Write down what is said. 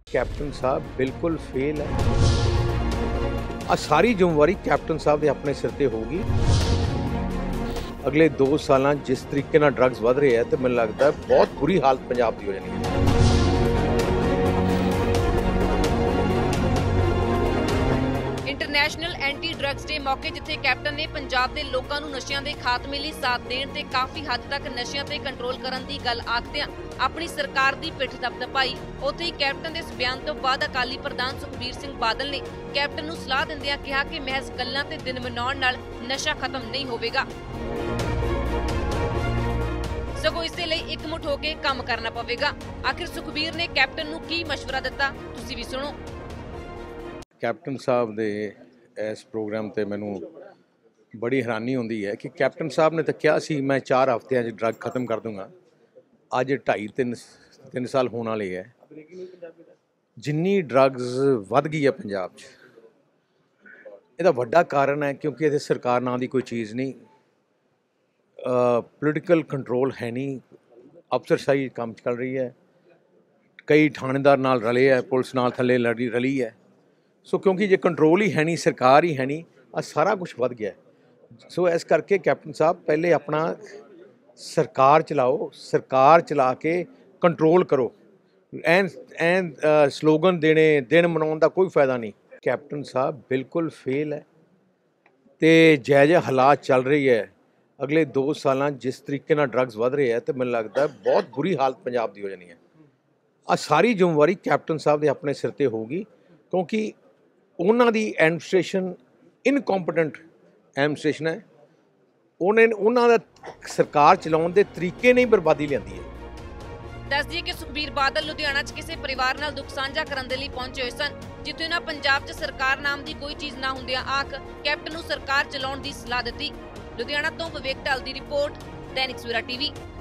Captain साहब बिल्कुल fail है। सारी जिम्मेवारी कैप्टन साहब के अपने सिर ते होगी। अगले 2 साल जिस तरीके नाल ड्रग्स वध रहे हैं तो मैनूं लगता है बहुत बुरी हालत पंजाब की हो जानी है। इंटरनेशनल एंटी ड्रग्स डे मौके जिथे कैप्टन ने पंजाब के लोगों नूं नशियां दे खात्मे लई साथ देण ते काफ़ी हद तक नशियां ते कंट्रोल करन दी गल आखदिआं अपनी सरकार दी पिठ थपथपाई, उत्थे ही कैप्टन दे इस बयान तो बाद अकाली प्रधान सुखबीर सिंह बादल ने कैप्टन नूं सलाह दिंदिआं कहा कि महज गल्लां ते दिन मनाउण नाल नशा खत्म नहीं होवेगा, सगों इस लई एकमुठ होके काम करना पवेगा। आखिर सुखबीर ने कैप्टन नूं की मशवरा दिता, तुसीं भी सुणो। कैप्टन साहब दे इस प्रोग्राम ते मैनूं बड़ी हैरानी होंदी है कि कैप्टन साहब ने तो कहा सी मैं 4 हफ्तिਆਂ 'ਚ ड्रग खत्म कर दूंगा। अज 2.5-3 साल होने वाले है। जिन्नी ड्रग्स वध गई है पंजाब 'ਚ, ਇਹਦਾ ਵੱਡਾ ਕਾਰਨ है क्योंकि इत्थे सरकार नां दी कोई चीज़ नहीं, पोलिटिकल कंट्रोल है नहीं, अफसरशाही काम चल रही है, कई थानेदार नाल रले है, पुलिस नाल थल्ले रली है। सो क्योंकि जे कंट्रोल ही है नहीं, सरकार ही है नहीं, सारा कुछ वध गया। सो इस करके कैप्टन साहब पहले अपना सरकार चलाओ, सरकार चला के कंट्रोल करो। एन स्लोगन देने दिन मनाने का कोई फायदा नहीं। कैप्टन साहब बिल्कुल फेल है तो जै हालात चल रही है, अगले 2 साल जिस तरीके नाल ड्रग्स वध रहे हैं तो मैनूं लगता है बहुत बुरी हालत पंजाब की हो जानी है। सारी जिम्मेवारी कैप्टन साहब के अपने सिर ते होगी क्योंकि उन्हां दी एडमिनिस्ट्रेशन इनकॉम्पिटेंट एडमिनिस्ट्रेशन है। उन्हां दा सरकार चलाउण दे तरीके ने ही बर्बादी लिआंदी है। दस दिए कि सुखबीर बादल लुधियाना च किसी परिवार नाल दुख साझा करन दे लई पहुंचे हुए सन, जिथे उन्हां पंजाब च सरकार नाम की कोई चीज़ ना हुंदिआं आख कैप्टन नूं सरकार चलाउण दी सलाह दित्ती। लुधियाना तो विवेक ढाल दी रिपोर्ट, दैनिक सवेरा टीवी।